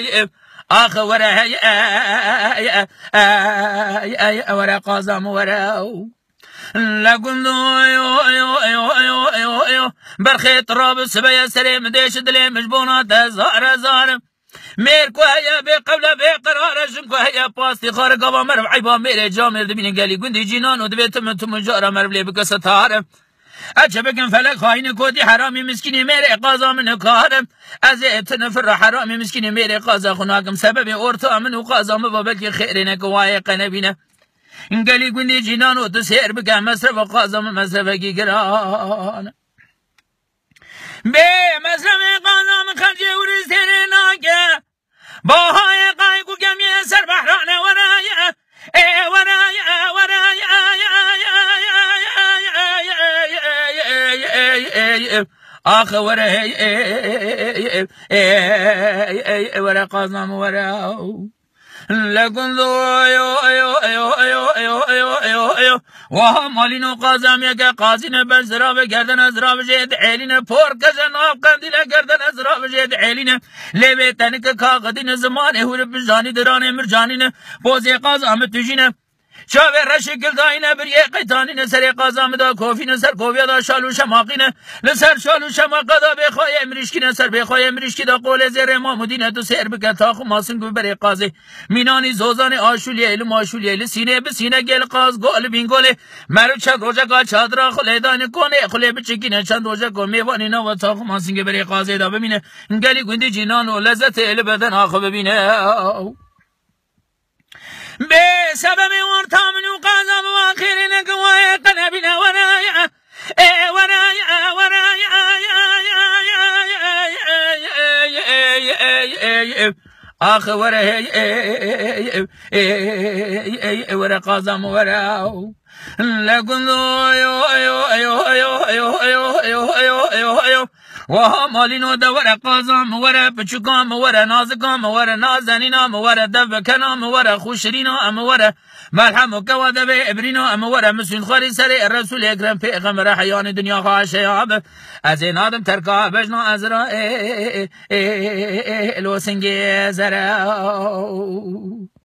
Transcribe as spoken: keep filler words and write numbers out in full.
آخ وره وره قازم وره لگندو برخیت راب سبیه سریم دیش دلی مجبونات زار زار میر کو هيا بقبل بقرار شنكو هيا باستي خارج ابا مرف عيبا مير جامر دبين قالي قندي جنان ودبيت من تم جاره مرف لي بقصتار اجبكن فلك خاين كودي حرامي مسكيني مير قازا من كارم ازيت نفر حرامي مسكيني مير قازا خناكم سبب اورتا من قازا مبابك خيرنا كواي قنبينا قالي قندي جنان وتسير بك مصرف قازا مصرف قران به مصرف قازا خرجي ورسرناك باهای قایقو گمی سر بحران ورایا ای ورایا ورایا آخ ورایا ورا قازم ورا لكن ذو ايو ايو ايو ايو ايو ايو ايو ايو وها مالينو قازم يكا قازين بزراب گردن ازراب جيد عيلين پور کزن آب قندين گردن ازراب جيد عيلين لبه تنك کاغدين زمان هور بجاني دران مرجانين بوزي قازم تجين شاوه رشکل داینه بر یه قیتانین سر قازم دا کوفین سر کوفیا دا شالو شماقینه لسر شالو شماقا دا بخواه امریشکینه سر بخواه امریشکی دا قول زیر مامودینه تو سر بکن تاخو ماسن گو بر قازه مینانی زوزان آشولی ایلو آشولی ایلو سینه بسینه گل قاز گل بین گله مرو چند روژه گا چادرا خله دانه کنه خله بچکینه چند روژه کن میوانی نوا تاخو ماسن گو بر قازه دا ببینه گلی گوندی جینان و لذت ایل بدن آخو ببینه به سبب ورطامن وقازم واخرين قوايا قنبنا ورايا ورايا ورايا آخ ورايا ورا قازم وراو لكن يو يو يو يو يو يو يو يو وها مالينو دا ورا قازم ورا بچکام ورا نازکام ورا نازنینام ورا دبکنام ورا خوشرینو ام ورا مرحم کوا دب ابرینو ام ورا مسلم خاری سر رسول اکرم پیغمبر حیان دنیا خاشیاب از این آدم ترکا بجنا ازرا الوسنگی زرا